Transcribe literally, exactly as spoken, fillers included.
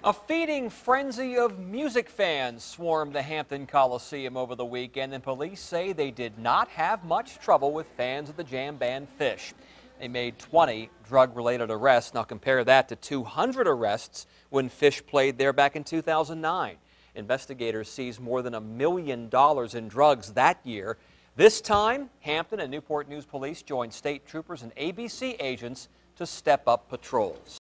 A feeding frenzy of music fans swarmed the Hampton Coliseum over the weekend, and police say they did not have much trouble with fans of the jam band Phish. They made twenty drug-related arrests. Now compare that to two hundred arrests when Phish played there back in two thousand nine. Investigators seized more than a million dollars in drugs that year. This time, Hampton and Newport News police joined state troopers and A B C agents to step up patrols.